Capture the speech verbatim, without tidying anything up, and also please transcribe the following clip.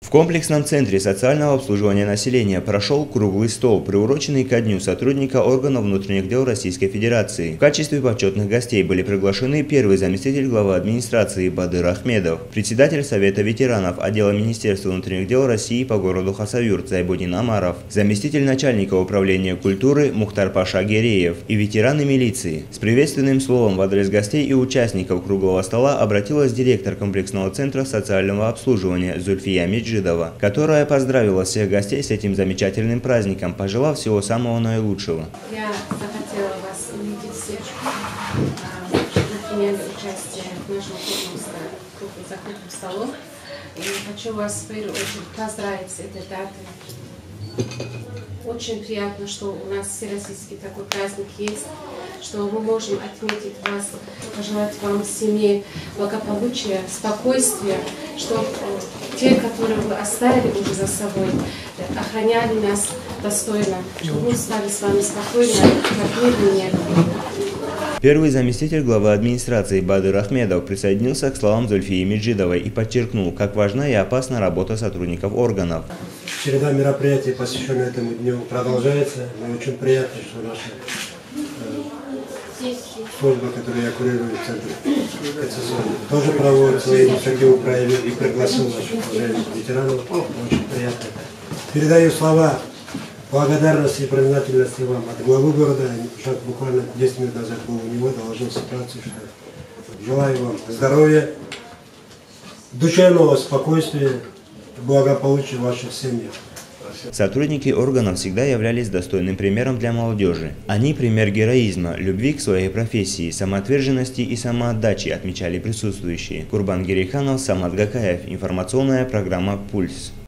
В комплексном центре социального обслуживания населения прошел круглый стол, приуроченный ко дню сотрудника органов внутренних дел Российской Федерации. В качестве почетных гостей были приглашены первый заместитель главы администрации Бадыр Ахмедов, председатель Совета ветеранов отдела Министерства внутренних дел России по городу Хасавюрт Зайбудин Амаров, заместитель начальника управления культуры Мухтар Паша Гереев и ветераны милиции. С приветственным словом в адрес гостей и участников круглого стола обратилась директор комплексного центра социального обслуживания Зульфия Меджидова, которая поздравила всех гостей с этим замечательным праздником, пожелав всего самого наилучшего. Я захотела вас увидеть всех, принять участие в нашем круглом закрытом столе. И хочу вас в первую очередь поздравить с этой датой. Очень приятно, что у нас всероссийский такой праздник есть, что мы можем отметить вас, пожелать вам в семье благополучия, спокойствия, чтобы те, которые вы оставили уже за собой, охраняли нас достойно, чтобы мы стали с вами спокойно, как мир и небо. Первый заместитель главы администрации Бадыр Ахмедов присоединился к словам Зульфии Меджидовой и подчеркнул, как важна и опасна работа сотрудников органов. Череда мероприятий, посвященных этому дню, продолжается. Мне очень приятно, что наша э, служба, которую я курирую в Центре Кассационной, тоже проводит свои инициативы, проявил и пригласил наших уважаемых ветеранов. Очень приятно. Передаю слова благодарности и признательности вам от главы города. Я буквально десять минут назад был у него, доложил ситуацию, что желаю вам здоровья, душевного спокойствия, благополучия в ваших семьях. Сотрудники органов всегда являлись достойным примером для молодежи. Они пример героизма, любви к своей профессии, самоотверженности и самоотдачи, отмечали присутствующие. Курбан Герейханов, Самат Гакаев. Информационная программа «Пульс».